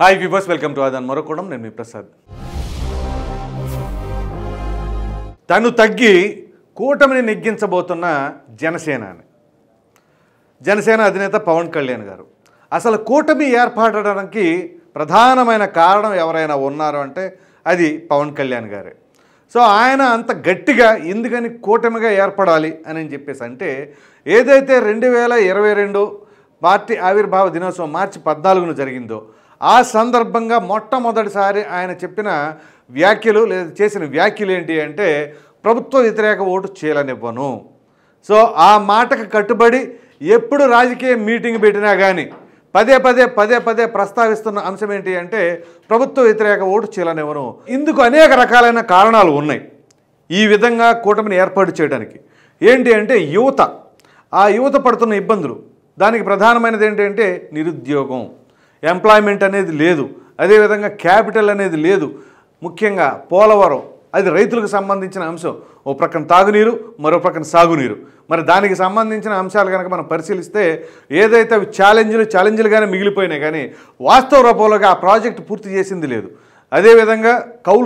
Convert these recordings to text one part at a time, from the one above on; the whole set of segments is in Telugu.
హాయ్ వ్యూవర్స్, వెల్కమ్ టు ఆదాన్ మరొకడం. నేను మీ ప్రసాద్. తను తగ్గి కూటమిని నెగ్గించబోతున్న జనసేన అధినేత పవన్ కళ్యాణ్ గారు. అసలు కూటమి ఏర్పడడానికి ప్రధానమైన కారణం ఎవరైనా ఉన్నారు అంటే అది పవన్ కళ్యాణ్ గారే. సో ఆయన అంత గట్టిగా ఎందుకని కూటమిగా ఏర్పడాలి అని చెప్పేసి అంటే, ఏదైతే 2022 పార్టీ ఆవిర్భావ దినోత్సవం మార్చి 14న జరిగిందో ఆ సందర్భంగా మొట్టమొదటిసారి ఆయన చెప్పిన వ్యాఖ్యలు లేదా చేసిన వ్యాఖ్యలు ఏంటి అంటే, ప్రభుత్వ వ్యతిరేక ఓటు చీలనివ్వను. సో ఆ మాటకు కట్టుబడి ఎప్పుడు రాజకీయ మీటింగ్ పెట్టినా కానీ పదే పదే ప్రస్తావిస్తున్న అంశం ఏంటి అంటే, ప్రభుత్వ వ్యతిరేక ఓటు చీలనివ్వను. ఇందుకు అనేక రకాలైన కారణాలు ఉన్నాయి ఈ విధంగా కూటమిని ఏర్పాటు చేయడానికి. ఏంటి అంటే ఆ యువత పడుతున్న ఇబ్బందులు. దానికి ప్రధానమైనది ఏంటంటే నిరుద్యోగం, ఎంప్లాయ్మెంట్ అనేది లేదు, అదేవిధంగా క్యాపిటల్ అనేది లేదు. ముఖ్యంగా పోలవరం అది రైతులకు సంబంధించిన అంశం. ఓ ప్రక్కన తాగునీరు, మరో ప్రక్కన సాగునీరు. మరి దానికి సంబంధించిన అంశాలు కనుక మనం పరిశీలిస్తే ఏదైతే అవి ఛాలెంజ్లుగానే మిగిలిపోయినాయి, కానీ వాస్తవ రూపంలోగా ఆ ప్రాజెక్టు పూర్తి చేసింది లేదు. అదేవిధంగా కౌలు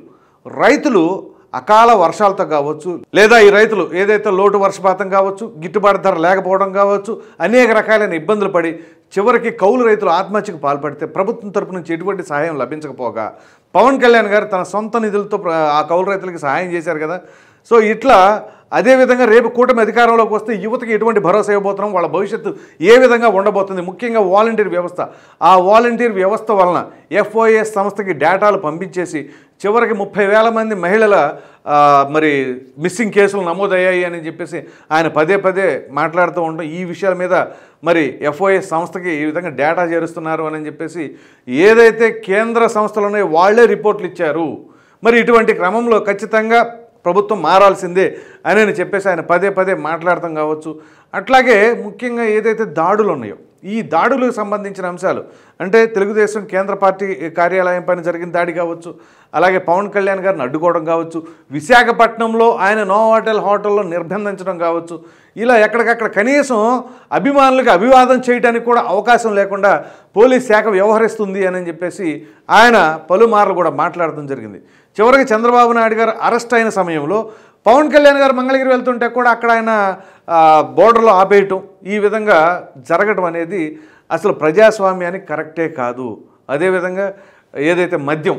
రైతులు అకాల వర్షాలతో కావచ్చు, లేదా ఈ రైతులు ఏదైతే లోటు వర్షపాతం కావచ్చు, గిట్టుబాటు ధర లేకపోవడం కావచ్చు, అనేక రకాలైన ఇబ్బందులు పడి చివరికి కౌలు రైతులు ఆత్మహత్యకు పాల్పడితే ప్రభుత్వం తరపు నుంచి ఎటువంటి సహాయం లభించకపోగా పవన్ కళ్యాణ్ గారు తన సొంత నిధులతో ఆ కౌలు రైతులకి సహాయం చేశారు కదా. సో ఇట్లా అదేవిధంగా రేపు కూటమి అధికారంలోకి వస్తే యువతకి ఎటువంటి భరోసా ఇవ్వబోతున్నాం, వాళ్ళ భవిష్యత్తు ఏ విధంగా ఉండబోతుంది. ముఖ్యంగా వాలంటీర్ వ్యవస్థ, ఆ వాలంటీర్ వ్యవస్థ వలన FOS సంస్థకి డేటాలు పంపించేసి చివరికి 30,000 మంది మహిళల మరి మిస్సింగ్ కేసులు నమోదయ్యాయి అని చెప్పేసి ఆయన పదే మాట్లాడుతూ ఉంటాం. ఈ విషయాల మీద మరి FOS సంస్థకి ఈ విధంగా డేటా చేరుస్తున్నారు అని చెప్పేసి ఏదైతే కేంద్ర సంస్థలు ఉన్నాయో వాళ్లే రిపోర్ట్లు ఇచ్చారు. మరి ఇటువంటి క్రమంలో ఖచ్చితంగా ప్రభుత్వం మారాల్సిందే అని చెప్పేసి ఆయన పదే మాట్లాడతాం కావచ్చు. అట్లాగే ముఖ్యంగా ఏదైతే దాడులు ఉన్నాయో ఈ దాడులకు సంబంధించిన అంశాలు అంటే తెలుగుదేశం కేంద్ర పార్టీ కార్యాలయం పైన జరిగిన దాడి కావచ్చు, అలాగే పవన్ కళ్యాణ్ గారిని అడ్డుకోవడం కావచ్చు, విశాఖపట్నంలో ఆయన నోవాటెల్ హోటల్లో నిర్బంధించడం కావచ్చు, ఇలా ఎక్కడికక్కడ కనీసం అభిమానులకు అభివాదం చేయడానికి కూడా అవకాశం లేకుండా పోలీస్ శాఖ వ్యవహరిస్తుంది అని చెప్పేసి ఆయన పలుమార్లు కూడా మాట్లాడడం జరిగింది. చివరికి చంద్రబాబు నాయుడు గారు అరెస్ట్ అయిన సమయంలో పవన్ కళ్యాణ్ గారు మంగళగిరి వెళ్తుంటే కూడా అక్కడ ఆయన బోర్డర్లో ఆపేయటం, ఈ విధంగా జరగడం అనేది అసలు ప్రజాస్వామ్యానికి కరెక్టే కాదు. అదేవిధంగా ఏదైతే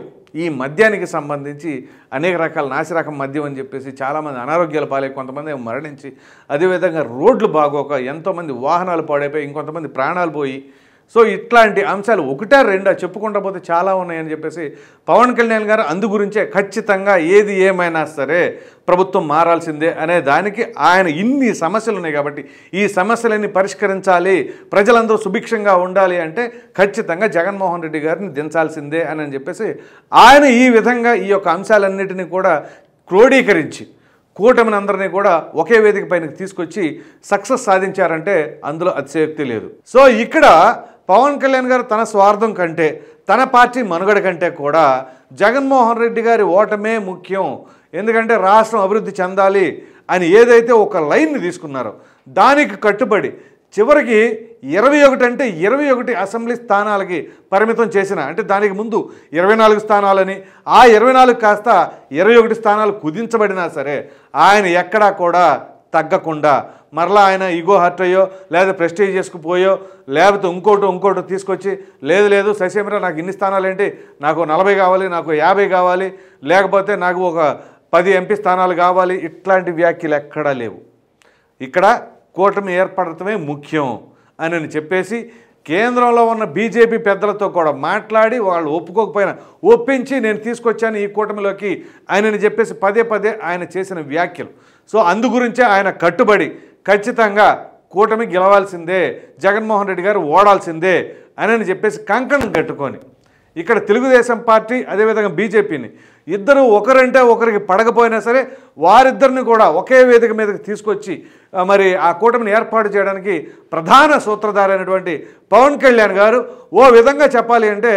ఈ మద్యానికి సంబంధించి అనేక రకాల నాసిరకం మద్యం అని చెప్పేసి చాలామంది అనారోగ్యాలు పాలై కొంతమంది మరణించి, అదేవిధంగా రోడ్లు బాగోక ఎంతోమంది వాహనాలు పాడైపోయి ఇంకొంతమంది ప్రాణాలు పోయి, సో ఇట్లాంటి అంశాలు 1-2 చెప్పుకుంటూ పోతే చాలా ఉన్నాయని చెప్పేసి పవన్ కళ్యాణ్ గారు అందు గురించే ఖచ్చితంగా ఏది ఏమైనా సరే ప్రభుత్వం మారాల్సిందే అనే దానికి ఆయన ఇన్ని సమస్యలు ఉన్నాయి కాబట్టి ఈ సమస్యలన్నీ పరిష్కరించాలి, ప్రజలందరూ సుభిక్షంగా ఉండాలి అంటే ఖచ్చితంగా జగన్మోహన్ రెడ్డి గారిని దించాల్సిందే అని చెప్పేసి ఆయన ఈ విధంగా ఈ యొక్క అంశాలన్నిటినీ కూడా క్రోడీకరించి కూటమిని అందరినీ కూడా ఒకే వేదిక పైనకి తీసుకొచ్చి సక్సెస్ సాధించారంటే అందులో అతిశయోక్తి లేదు. సో ఇక్కడ పవన్ కళ్యాణ్ గారు తన స్వార్థం కంటే తన పార్టీ మనుగడ కంటే కూడా జగన్మోహన్ రెడ్డి గారి ఓటమే ముఖ్యం. ఎందుకంటే రాష్ట్రం అభివృద్ధి చెందాలి అని ఏదైతే ఒక లైన్ని తీసుకున్నారో దానికి కట్టుబడి చివరికి 21 అంటే 21 అసెంబ్లీ స్థానాలకి పరిమితం చేసిన, అంటే దానికి ముందు 24 స్థానాలని, ఆ 24 కాస్త 21 స్థానాలు కుదించబడినా సరే ఆయన ఎక్కడా కూడా తగ్గకుండా మరలా ఆయన ఈగో హర్ట్ అయ్యో లేదా ప్రెస్టేజ్ చేసుకుపోయో లేకపోతే ఇంకోటి తీసుకొచ్చి లేదు శశేంద్ర నాకు ఇన్ని స్థానాలు ఏంటి, నాకు 40 కావాలి, నాకు 50 కావాలి, లేకపోతే నాకు ఒక 10 ఎంపీ స్థానాలు కావాలి, ఇట్లాంటి వ్యాఖ్యలు ఎక్కడా లేవు. ఇక్కడ కూటమి ఏర్పడటమే ముఖ్యం అని చెప్పేసి కేంద్రంలో ఉన్న బీజేపీ పెద్దలతో కూడా మాట్లాడి వాళ్ళు ఒప్పుకోకపోయినా ఒప్పించి నేను తీసుకొచ్చాను ఈ కూటమిలోకి ఆయనని చెప్పేసి పదే ఆయన చేసిన వ్యాఖ్యలు. సో అందు గురించే ఆయన కట్టుబడి ఖచ్చితంగా కూటమి గెలవాల్సిందే, జగన్మోహన్ రెడ్డి గారు ఓడాల్సిందే అని చెప్పేసి కంకణం కట్టుకొని ఇక్కడ తెలుగుదేశం పార్టీ అదేవిధంగా బీజేపీని ఇద్దరు ఒకరంటే ఒకరికి పడకపోయినా సరే వారిద్దరిని కూడా ఒకే వేదిక మీదకి తీసుకొచ్చి మరి ఆ కూటమిని ఏర్పాటు చేయడానికి ప్రధాన సూత్రధారి అయినటువంటి పవన్ కళ్యాణ్ గారు ఓ విధంగా చెప్పాలి అంటే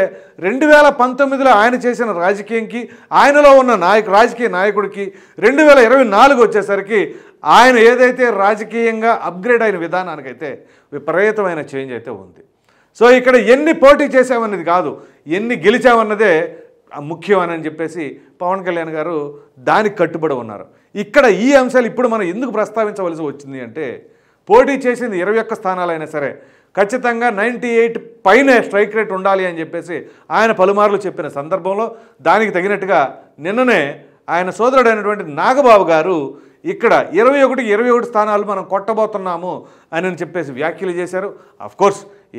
2019లో ఆయన చేసిన రాజకీయంకి ఆయనలో ఉన్న రాజకీయ నాయకుడికి 2024 వచ్చేసరికి ఆయన ఏదైతే రాజకీయంగా అప్గ్రేడ్ అయిన విధానానికైతే విపరీతమైన చేంజ్ అయితే ఉంది. సో ఇక్కడ ఎన్ని పోటీ చేసామనేది కాదు, ఎన్ని గెలిచామన్నదే ముఖ్యం అని చెప్పేసి పవన్ కళ్యాణ్ గారు దానికి కట్టుబడి ఉన్నారు. ఇక్కడ ఈ అంశాలు ఇప్పుడు మనం ఎందుకు ప్రస్తావించవలసి వచ్చింది అంటే, పోటీ చేసింది 21 స్థానాలైనా సరే ఖచ్చితంగా 98 పైనే స్ట్రైక్ రేట్ ఉండాలి అని చెప్పేసి ఆయన పలుమార్లు చెప్పిన సందర్భంలో దానికి తగినట్టుగా నిన్ననే ఆయన సోదరుడైనటువంటి నాగబాబు గారు ఇక్కడ 21 స్థానాలు మనం కొట్టబోతున్నాము అని చెప్పేసి వ్యాఖ్యలు చేశారు. అఫ్కోర్స్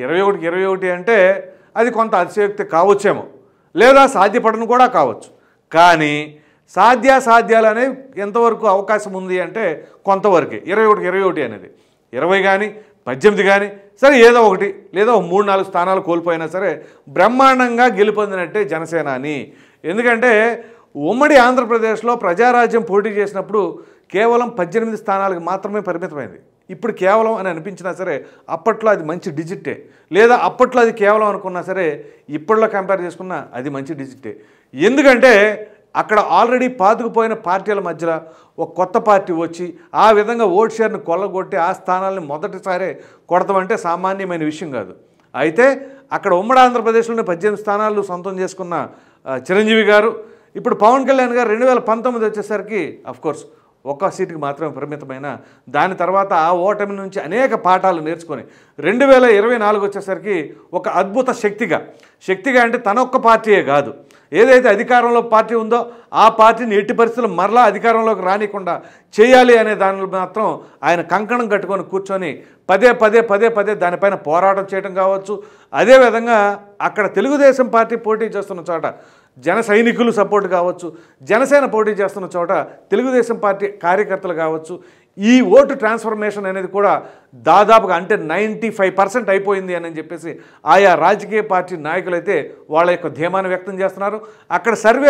21 అంటే అది కొంత అతిశయోక్తి కావచ్చేమో, లేదా సాధ్యపడను కూడా కావచ్చు. కానీ సాధ్యాలు అనేవి ఎంతవరకు అవకాశం ఉంది అంటే కొంతవరకే. 21 అనేది 20 కానీ 18 కానీ సరే ఏదో ఒకటి, లేదా 3-4 స్థానాలు కోల్పోయినా సరే బ్రహ్మాండంగా గెలుపొందినట్టే జనసేన అని. ఎందుకంటే ఉమ్మడి ఆంధ్రప్రదేశ్లో ప్రజారాజ్యం పోటీ చేసినప్పుడు కేవలం 18 స్థానాలకు మాత్రమే పరిమితమైంది. ఇప్పుడు కేవలం అని అనిపించినా సరే అప్పట్లో అది మంచి డిజిటే, లేదా అప్పట్లో అది కేవలం అనుకున్నా సరే ఇప్పట్లో కంపేర్ చేసుకున్నా అది మంచి డిజిటే. ఎందుకంటే అక్కడ ఆల్రెడీ పాతుకుపోయిన పార్టీల మధ్యలో ఒక కొత్త పార్టీ వచ్చి ఆ విధంగా ఓట్ షేర్ని కొల్లగొట్టి ఆ స్థానాలని మొదటిసారే కొడతామంటే సామాన్యమైన విషయం కాదు. అయితే అక్కడ ఉమ్మడి ఆంధ్రప్రదేశ్లోనే 18 స్థానాలు సొంతం చేసుకున్న చిరంజీవి గారు ఇప్పుడు పవన్ కళ్యాణ్ గారు 2019 వచ్చేసరికి అఫ్కోర్స్ ఒక్క సీటుకి మాత్రమే పరిమితమైన, దాని తర్వాత ఆ ఓటమి నుంచి అనేక పాఠాలు నేర్చుకొని 2024 వచ్చేసరికి ఒక అద్భుత శక్తిగా అంటే తన ఒక్క పార్టీయే కాదు, ఏదైతే అధికారంలో పార్టీ ఉందో ఆ పార్టీని ఎట్టి పరిస్థితుల్లో మరలా అధికారంలోకి రానికుండా చేయాలి అనే దానిలో మాత్రం ఆయన కంకణం కట్టుకొని కూర్చొని పదే దానిపైన పోరాటం చేయడం కావచ్చు. అదేవిధంగా అక్కడ తెలుగుదేశం పార్టీ పోటీ చేస్తున్న చోట జన సైనికులు సపోర్ట్ కావచ్చు, జనసేన పోటీ చేస్తున్న చోట తెలుగుదేశం పార్టీ కార్యకర్తలు కావచ్చు, ఈ ఓటు ట్రాన్స్ఫర్మేషన్ అనేది కూడా దాదాపుగా అంటే 95% అయిపోయింది అని చెప్పేసి ఆయా రాజకీయ పార్టీ నాయకులైతే వాళ్ళ యొక్క ధీమాన్ని వ్యక్తం చేస్తున్నారు. అక్కడ సర్వే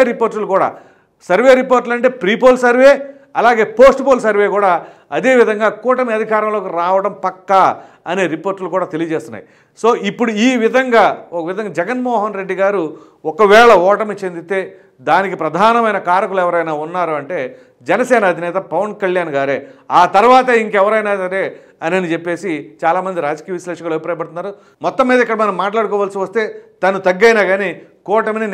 రిపోర్ట్లు అంటే ప్రీపోల్ సర్వే, అలాగే పోస్ట్ పోల్ సర్వే కూడా అదేవిధంగా కూటమి అధికారంలోకి రావడం పక్కా అనే రిపోర్ట్లు కూడా తెలియజేస్తున్నాయి. సో ఇప్పుడు ఒక విధంగా జగన్మోహన్ రెడ్డి గారు ఒకవేళ ఓటమి చెందితే దానికి ప్రధానమైన కారకులు ఎవరైనా ఉన్నారు అంటే జనసేన అధినేత పవన్ కళ్యాణ్ గారే, ఆ తర్వాత ఇంకెవరైనా సరే అని చెప్పేసి చాలామంది రాజకీయ విశ్లేషకులు అభిప్రాయపడుతున్నారు. మొత్తం మీద ఇక్కడ మనం మాట్లాడుకోవాల్సి వస్తే తను తగ్గైనా కానీ కూటమిని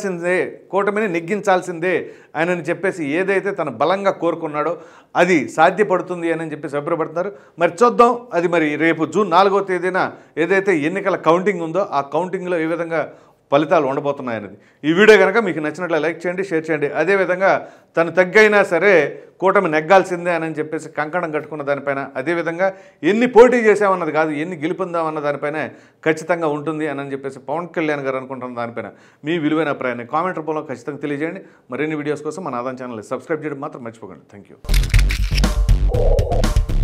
నెగ్గించాల్సిందే అని చెప్పేసి ఏదైతే తను బలంగా కోరుకున్నాడో అది సాధ్యపడుతుంది అని చెప్పేసి అభిప్రాయపడుతున్నారు. మరి చూద్దాం అది మరి రేపు జూన్ 4వ తేదీన ఏదైతే ఎన్నికల కౌంటింగ్ ఉందో ఆ కౌంటింగ్లో ఏ విధంగా ఫలితాలు ఉండబోతున్నాయనేది. ఈ వీడియో కనుక మీకు నచ్చినట్లు లైక్ చేయండి, షేర్ చేయండి. అదేవిధంగా తను తగ్గైనా సరే కూటమి నెగ్గాల్సిందే అని చెప్పేసి కంకణం కట్టుకున్న దానిపైన, అదేవిధంగా ఎన్ని పోటీ చేసామన్నది కాదు ఎన్ని గెలుపొందామన్న దానిపైన ఖచ్చితంగా ఉంటుంది అని చెప్పేసి పవన్ కళ్యాణ్ గారు అనుకుంటున్న దానిపైన మీ విలువైన అభిప్రాయాన్ని కామెంట్ రూపంలో ఖచ్చితంగా తెలియజేయండి. మరిన్ని వీడియోస్ కోసం మన ఆదాన్ ఛానల్ సబ్స్క్రైబ్ చేయడం మాత్రం మర్చిపోకండి. Thank you.